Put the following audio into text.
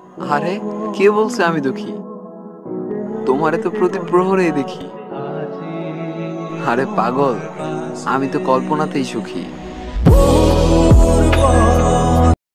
আরে, কে বলছে আমি দুঃখী? তোমারে তো প্রতি প্রহরেই দেখি। আরে পাগল, আমি তো কল্পনাতেই সুখী।